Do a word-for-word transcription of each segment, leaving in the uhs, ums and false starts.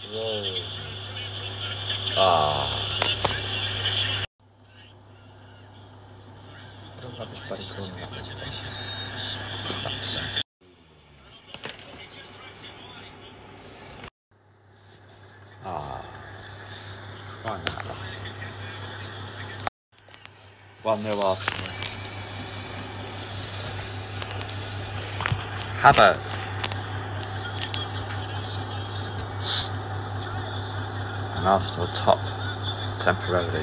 Whoa. Ah. I don't rubbish buddy calling that this place. Ah. Crying out loud. one nil Arsenal. Havertz. And Arsenal top temporarily.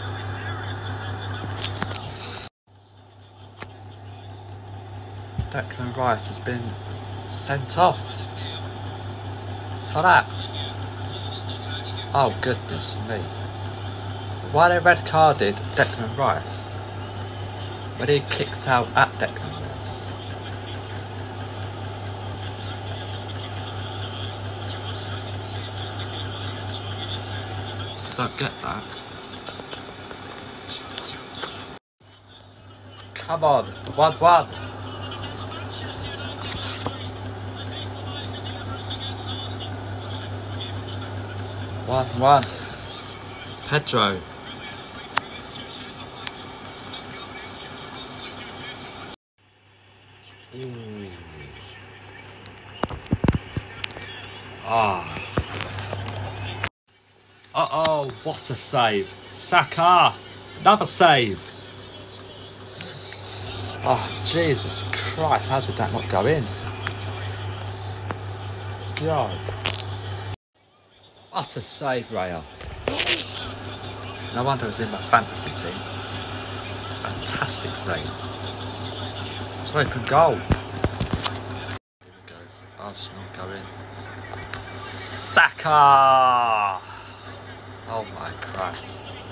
Declan Rice has been sent off for that. Oh goodness me. Why they red carded Declan Rice when he kicked out at Declan Rice? Don't get that. Come on, one one. One one. Pedro. Ooh. Ah. Uh oh, what a save. Saka. Another save. Oh, Jesus Christ, how did that not go in? God. What a save, Raya. No wonder it was in my fantasy team. Fantastic save. It's an open goal. Here we go. Arsenal go in. Saka! Oh my Christ.